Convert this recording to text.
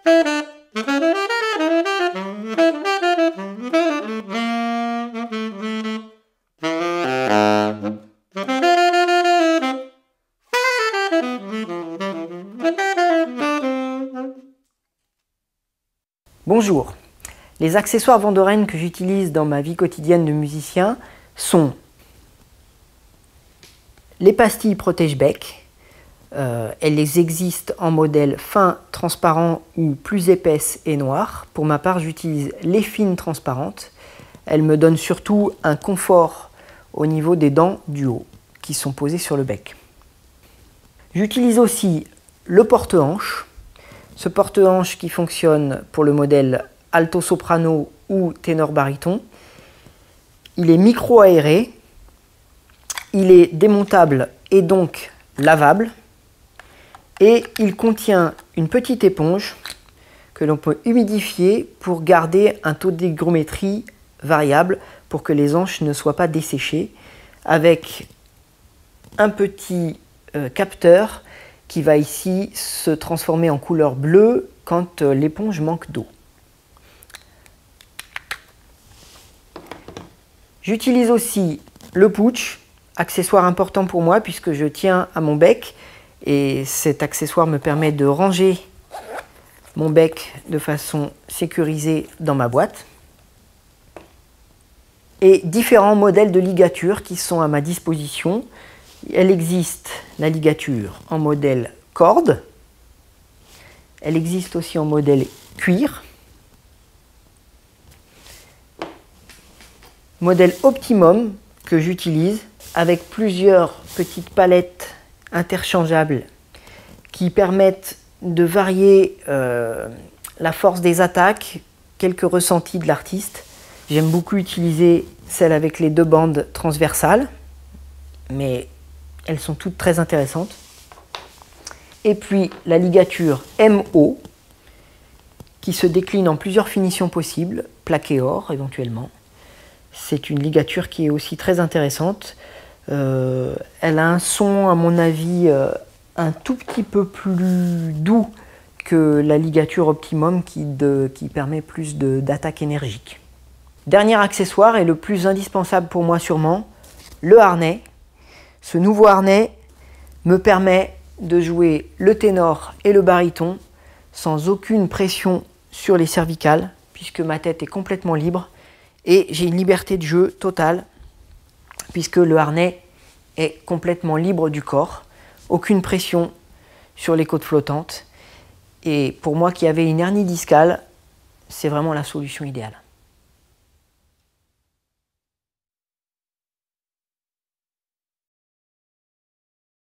Bonjour, les accessoires Vandoren que j'utilise dans ma vie quotidienne de musicien sont les pastilles protège-bec. Elles existent en modèle fin, transparent ou plus épaisse et noire. Pour ma part, j'utilise les fines transparentes. Elles me donnent surtout un confort au niveau des dents du haut qui sont posées sur le bec. J'utilise aussi le porte-hanche. Ce porte-hanche qui fonctionne pour le modèle alto-soprano ou ténor-baryton. Il est micro-aéré, il est démontable et donc lavable. Et il contient une petite éponge que l'on peut humidifier pour garder un taux d'hygrométrie variable pour que les hanches ne soient pas desséchées, avec un petit capteur qui va ici se transformer en couleur bleue quand l'éponge manque d'eau. J'utilise aussi le putsch, accessoire important pour moi puisque je tiens à mon bec et cet accessoire me permet de ranger mon bec de façon sécurisée dans ma boîte. Et différents modèles de ligature qui sont à ma disposition. Elle existe, la ligature, en modèle corde. Elle existe aussi en modèle cuir. Modèle optimum que j'utilise avec plusieurs petites palettes interchangeables qui permettent de varier la force des attaques, quelques ressentis de l'artiste. J'aime beaucoup utiliser celle avec les deux bandes transversales, mais elles sont toutes très intéressantes. Et puis la ligature MO, qui se décline en plusieurs finitions possibles, plaqué or éventuellement. C'est une ligature qui est aussi très intéressante. Elle a un son, à mon avis, un tout petit peu plus doux que la ligature Optimum qui permet plus d'attaque énergique. Dernier accessoire et le plus indispensable pour moi sûrement, le harnais. Ce nouveau harnais me permet de jouer le ténor et le baryton sans aucune pression sur les cervicales puisque ma tête est complètement libre et j'ai une liberté de jeu totale puisque le harnais est complètement libre du corps, aucune pression sur les côtes flottantes et pour moi qui avais une hernie discale, c'est vraiment la solution idéale.